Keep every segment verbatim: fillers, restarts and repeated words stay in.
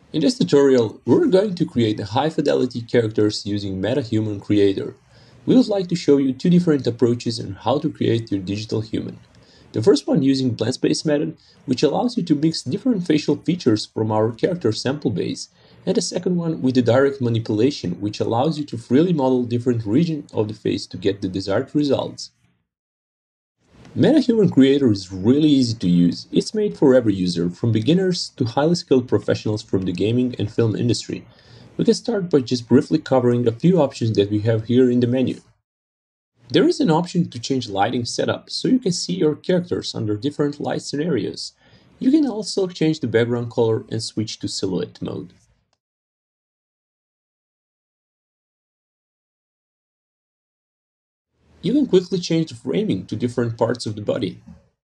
In this tutorial, we're going to create high-fidelity characters using MetaHuman Creator. We would like to show you two different approaches on how to create your digital human. The first one using Blendspace Method, which allows you to mix different facial features from our character sample base, and the second one with the direct manipulation, which allows you to freely model different regions of the face to get the desired results. MetaHuman Creator is really easy to use. It's made for every user, from beginners to highly skilled professionals from the gaming and film industry. We can start by just briefly covering a few options that we have here in the menu. There is an option to change lighting setup, so you can see your characters under different light scenarios. You can also change the background color and switch to silhouette mode. You can quickly change the framing to different parts of the body.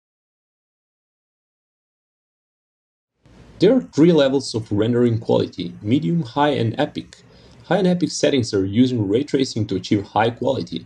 There are three levels of rendering quality: medium, high, and epic. High and epic settings are using ray tracing to achieve high quality.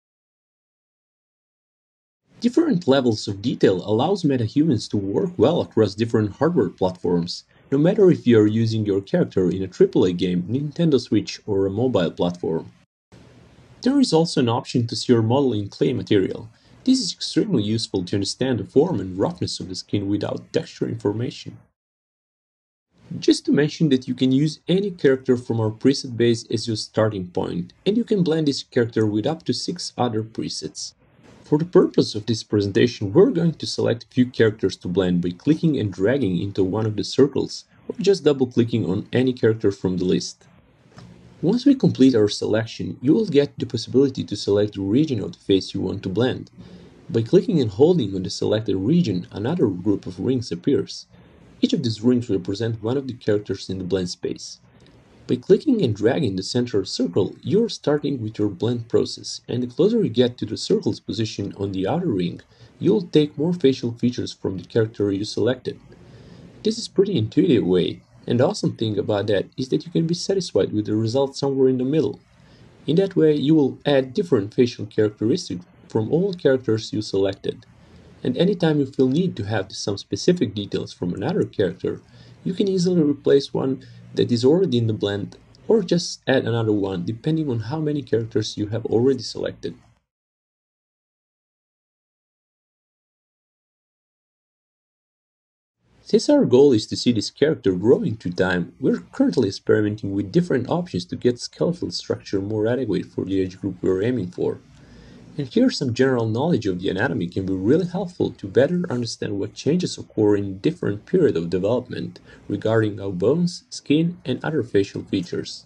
Different levels of detail allows metahumans to work well across different hardware platforms, no matter if you are using your character in a triple A game, Nintendo Switch, or a mobile platform. There is also an option to see your model in clay material. This is extremely useful to understand the form and roughness of the skin without texture information. Just to mention that you can use any character from our preset base as your starting point, and you can blend this character with up to six other presets. For the purpose of this presentation, we're going to select a few characters to blend by clicking and dragging into one of the circles, or just double-clicking on any character from the list. Once we complete our selection, you will get the possibility to select the region of the face you want to blend. By clicking and holding on the selected region, another group of rings appears. Each of these rings represents one of the characters in the blend space. By clicking and dragging the central circle, you are starting with your blend process, and the closer you get to the circle's position on the outer ring, you will take more facial features from the character you selected. This is a pretty intuitive way. And the awesome thing about that is that you can be satisfied with the result somewhere in the middle. In that way, you will add different facial characteristics from all characters you selected. And anytime you feel need to have some specific details from another character, you can easily replace one that is already in the blend, or just add another one depending on how many characters you have already selected. Since our goal is to see this character growing through time, we're currently experimenting with different options to get skeletal structure more adequate for the age group we're aiming for. And here some general knowledge of the anatomy can be really helpful to better understand what changes occur in different periods of development regarding our bones, skin, and other facial features.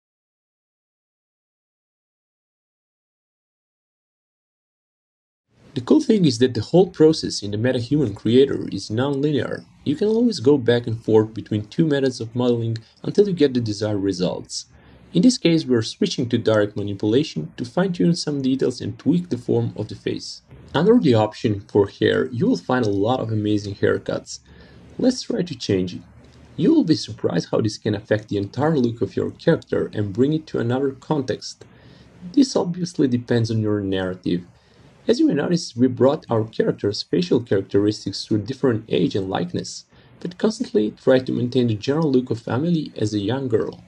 The cool thing is that the whole process in the MetaHuman Creator is non-linear. You can always go back and forth between two methods of modeling until you get the desired results. In this case, we are switching to direct manipulation to fine-tune some details and tweak the form of the face. Under the option for hair, you will find a lot of amazing haircuts. Let's try to change it. You will be surprised how this can affect the entire look of your character and bring it to another context. This obviously depends on your narrative. As you may notice, we brought our character's facial characteristics to a different age and likeness, but constantly try to maintain the general look of Amelie as a young girl.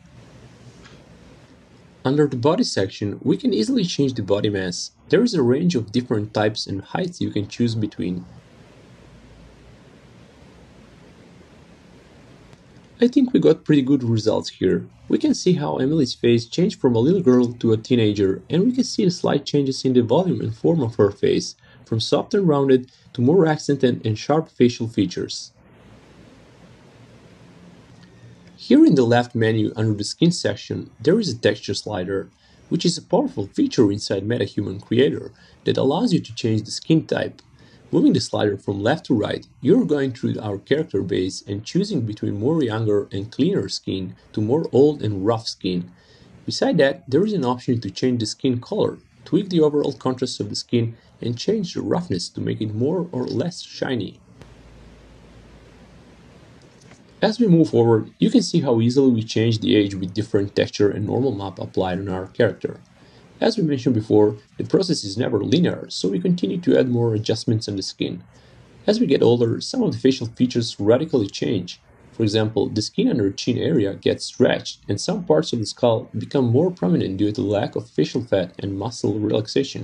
Under the body section, we can easily change the body mass. There is a range of different types and heights you can choose between. I think we got pretty good results here. We can see how Emily's face changed from a little girl to a teenager, and we can see the slight changes in the volume and form of her face, from soft and rounded to more accented and sharp facial features. Here in the left menu under the skin section, there is a texture slider, which is a powerful feature inside MetaHuman Creator that allows you to change the skin type. Moving the slider from left to right, you're going through our character base and choosing between more younger and cleaner skin to more old and rough skin. Beside that, there is an option to change the skin color, tweak the overall contrast of the skin, and change the roughness to make it more or less shiny. As we move forward, you can see how easily we change the age with different texture and normal map applied on our character. As we mentioned before, the process is never linear, so we continue to add more adjustments on the skin. As we get older, some of the facial features radically change. For example, the skin under chin area gets stretched, and some parts of the skull become more prominent due to the lack of facial fat and muscle relaxation.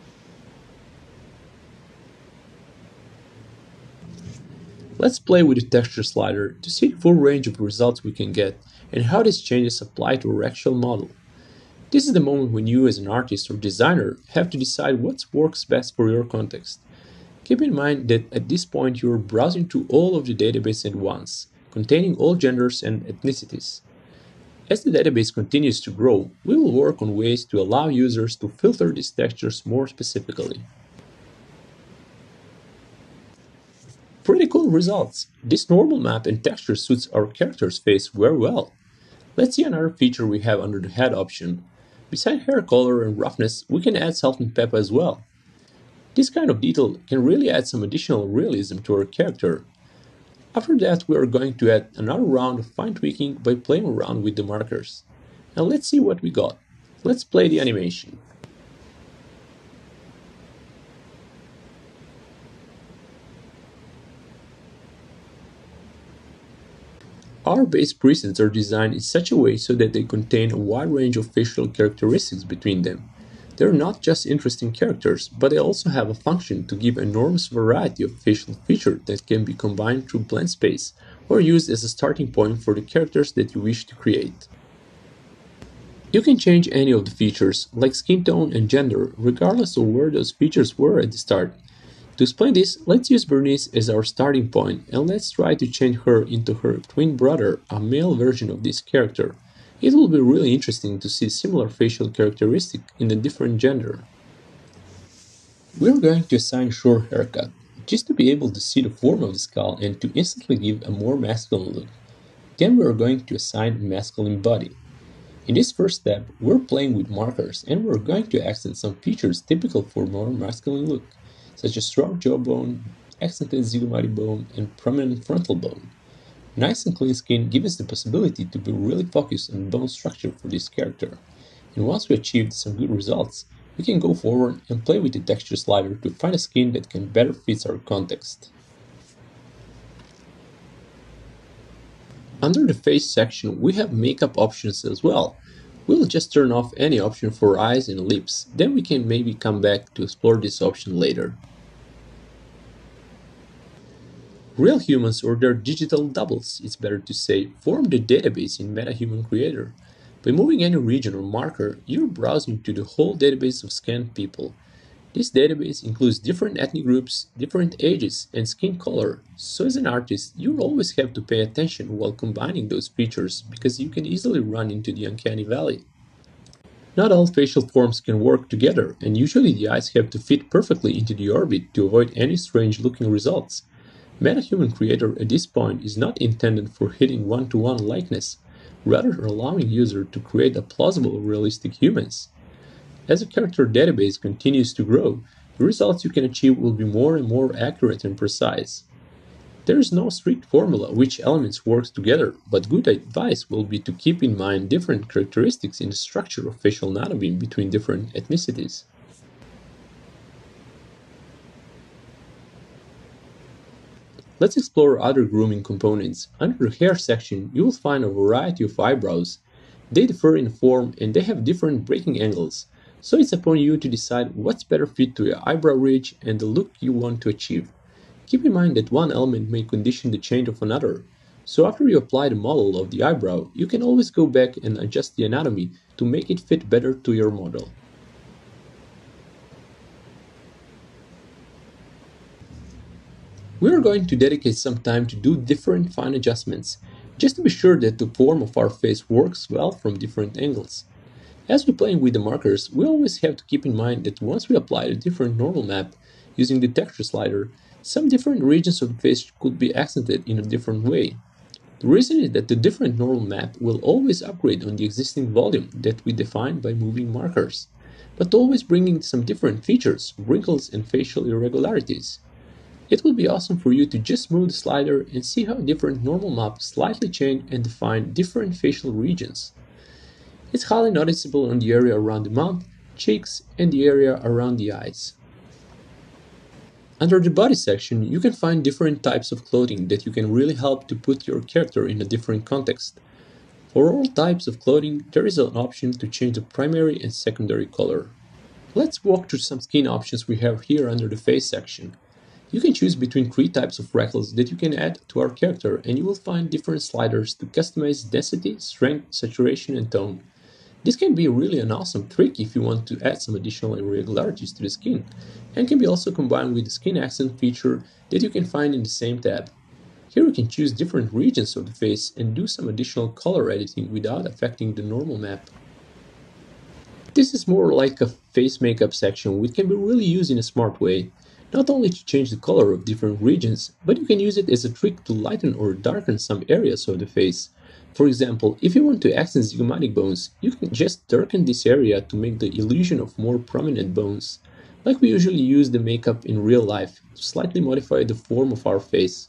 Let's play with the texture slider to see the full range of results we can get and how these changes apply to our actual model. This is the moment when you as an artist or designer have to decide what works best for your context. Keep in mind that at this point you are browsing through all of the database at once, containing all genders and ethnicities. As the database continues to grow, we will work on ways to allow users to filter these textures more specifically. Pretty cool results! This normal map and texture suits our character's face very well. Let's see another feature we have under the head option. Besides hair color and roughness, we can add salt and pepper as well. This kind of detail can really add some additional realism to our character. After that, we are going to add another round of fine tweaking by playing around with the markers. Now let's see what we got. Let's play the animation. Our base presets are designed in such a way so that they contain a wide range of facial characteristics between them. They are not just interesting characters, but they also have a function to give an enormous variety of facial features that can be combined through Blendspace or used as a starting point for the characters that you wish to create. You can change any of the features, like skin tone and gender, regardless of where those features were at the start. To explain this, let's use Bernice as our starting point and let's try to change her into her twin brother, a male version of this character. It will be really interesting to see similar facial characteristics in a different gender. We're going to assign short haircut, just to be able to see the form of the skull and to instantly give a more masculine look. Then we're going to assign a masculine body. In this first step, we're playing with markers and we're going to accent some features typical for more masculine look, such as strong jawbone, accented zygomati bone, and prominent frontal bone. Nice and clean skin gives us the possibility to be really focused on bone structure for this character. And once we achieved some good results, we can go forward and play with the texture slider to find a skin that can better fit our context. Under the face section, we have makeup options as well. We'll just turn off any option for eyes and lips, then we can maybe come back to explore this option later. Real humans, or their digital doubles, it's better to say, form the database in MetaHuman Creator. By moving any region or marker, you're browsing to the whole database of scanned people. This database includes different ethnic groups, different ages, and skin color, so as an artist, you'll always have to pay attention while combining those features because you can easily run into the Uncanny Valley. Not all facial forms can work together, and usually the eyes have to fit perfectly into the orbit to avoid any strange-looking results. MetaHuman Creator at this point is not intended for hitting one-to-one likeness, rather allowing users to create a plausible realistic humans. As the character database continues to grow, the results you can achieve will be more and more accurate and precise. There is no strict formula which elements work together, but good advice will be to keep in mind different characteristics in the structure of facial anatomy between different ethnicities. Let's explore other grooming components. Under the hair section, you will find a variety of eyebrows. They differ in form and they have different breaking angles, so it's upon you to decide what's better fit to your eyebrow ridge and the look you want to achieve. Keep in mind that one element may condition the change of another, so after you apply the model of the eyebrow, you can always go back and adjust the anatomy to make it fit better to your model. We are going to dedicate some time to do different fine adjustments, just to be sure that the form of our face works well from different angles. As we're playing with the markers, we always have to keep in mind that once we apply a different normal map using the texture slider, some different regions of the face could be accented in a different way. The reason is that the different normal map will always upgrade on the existing volume that we define by moving markers, but always bringing some different features, wrinkles, and facial irregularities. It will be awesome for you to just move the slider and see how different normal maps slightly change and define different facial regions. It's highly noticeable on the area around the mouth, cheeks, and the area around the eyes. Under the body section, you can find different types of clothing that you can really help to put your character in a different context. For all types of clothing, there is an option to change the primary and secondary color. Let's walk through some skin options we have here under the face section. You can choose between three types of freckles that you can add to our character, and you will find different sliders to customize density, strength, saturation, and tone. This can be really an awesome trick if you want to add some additional irregularities to the skin, and can be also combined with the skin accent feature that you can find in the same tab. Here you can choose different regions of the face and do some additional color editing without affecting the normal map. This is more like a face makeup section which can be really used in a smart way, not only to change the color of different regions, but you can use it as a trick to lighten or darken some areas of the face. For example, if you want to accent zygomatic bones, you can just darken this area to make the illusion of more prominent bones, like we usually use the makeup in real life to slightly modify the form of our face.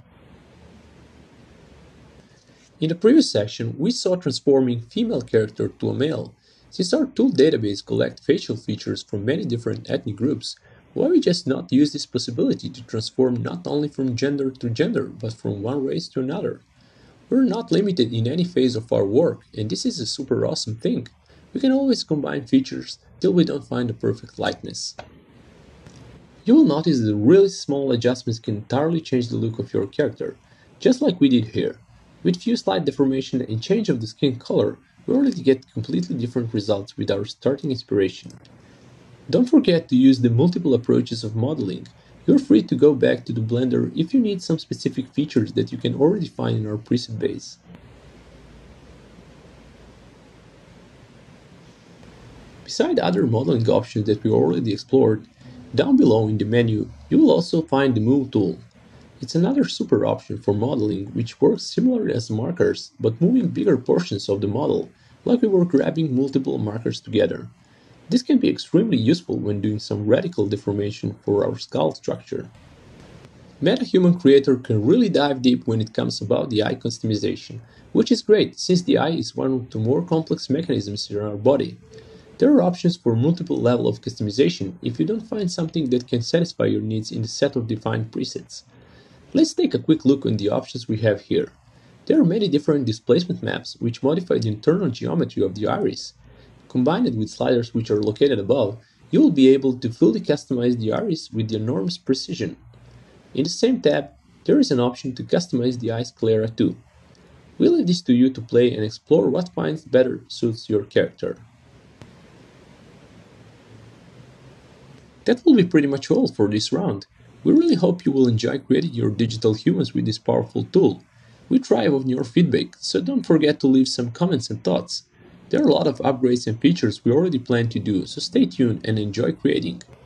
In the previous section, we saw transforming female character to a male. Since our tool database collects facial features from many different ethnic groups, why we just not use this possibility to transform not only from gender to gender, but from one race to another? We're not limited in any phase of our work, and this is a super awesome thing. We can always combine features till we don't find the perfect likeness. You will notice that really small adjustments can entirely change the look of your character, just like we did here. With few slight deformation and change of the skin color, we already get completely different results with our starting inspiration. Don't forget to use the multiple approaches of modeling. You're free to go back to the Blender if you need some specific features that you can already find in our preset base. Beside other modeling options that we already explored, down below in the menu you will also find the Move tool. It's another super option for modeling which works similarly as markers, but moving bigger portions of the model, like we were grabbing multiple markers together. This can be extremely useful when doing some radical deformation for our skull structure. MetaHuman Creator can really dive deep when it comes about the eye customization, which is great since the eye is one of the more complex mechanisms in our body. There are options for multiple levels of customization if you don't find something that can satisfy your needs in the set of defined presets. Let's take a quick look at the options we have here. There are many different displacement maps which modify the internal geometry of the iris. Combined with sliders which are located above, you will be able to fully customize the iris with enormous precision. In the same tab, there is an option to customize the eye sclera too. We leave this to you to play and explore what finds better suits your character. That will be pretty much all for this round. We really hope you will enjoy creating your digital humans with this powerful tool. We thrive on your feedback, so don't forget to leave some comments and thoughts. There are a lot of upgrades and features we already plan to do, so stay tuned and enjoy creating.